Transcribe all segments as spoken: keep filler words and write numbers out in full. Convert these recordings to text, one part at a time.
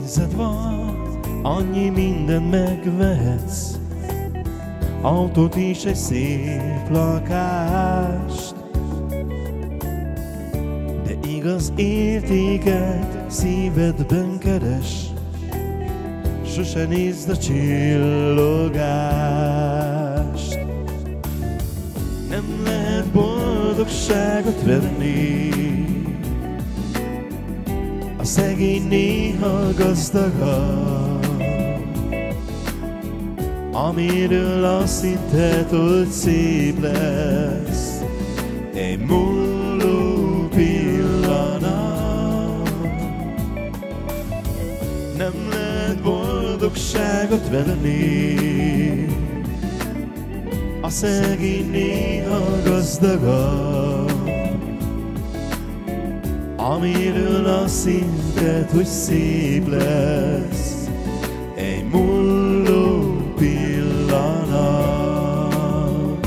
Pénzed van, annyi mindent megvehetsz, autót is, egy szép lakást, de igaz értéket szívedben keres, sose nézd a csillogást. Nem lehet boldogságot venni, a szegény néha gazdagabb, amiről azt hitted, hogy szép lesz egy múló pillanat. Nem lehet boldogságot venni, a szegény néha gazdagabb, amiről azt hitted, hogy szép lesz egy múló pillanat.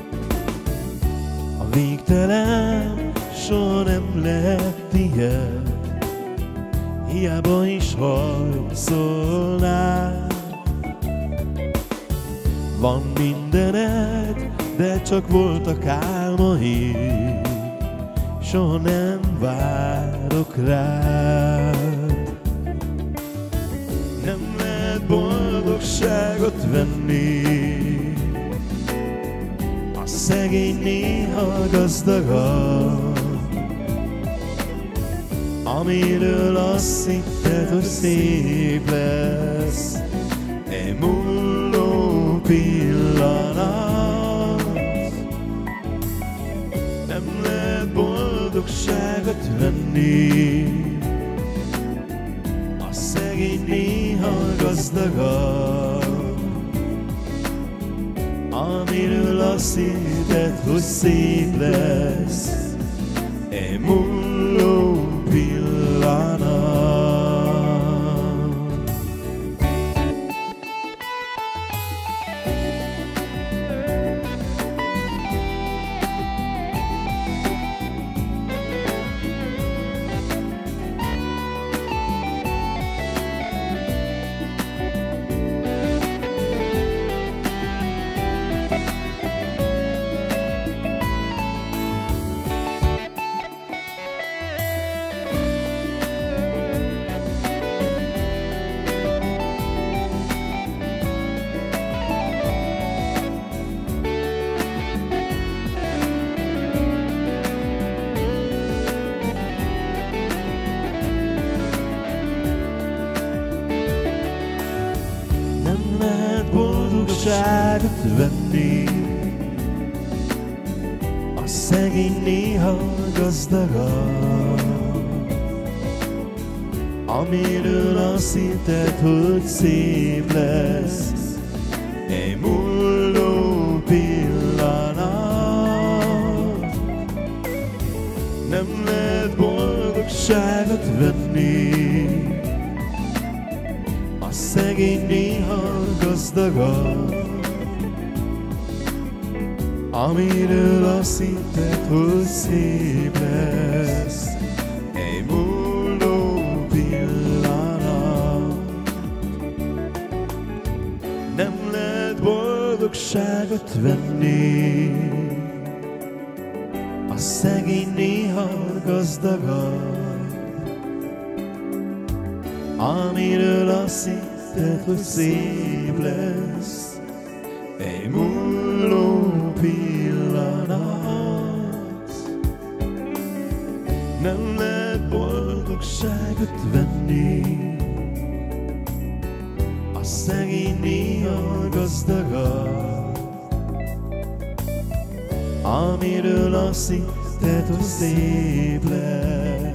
A végtelen soha nem lehet tiéd, hiába is hajszolnál. Van mindened, de csak voltak álmaid, soha nem várok rád. Nem lehet boldogságot venni, a szegény néha gazdagabb, amiről azt hitted, hogy szép lesz egy múló pillanat. Nem lehet boldogságot venni, a szegény néha gazdagabb, amiről azt hitted, hogy szép lesz egy múló pillanat. Boldogságot venni, a szegény néha gazdagabb, amiről azt hitted, hogy szép lesz egy múló pillanat. Nem lehet boldogságot venni, a szegény néha gazdagabb, amiről azt hitted, hogy szép lesz egy múló pillanat. Nem lehet boldogságot venni, a szegény néha gazdagabb, amiről azt hitted, hogy szép lesz egy múló pillanat. Nem lehet boldogságot venni, a szegény néha gazdagabb, amiről azt hitted, hogy szép lesz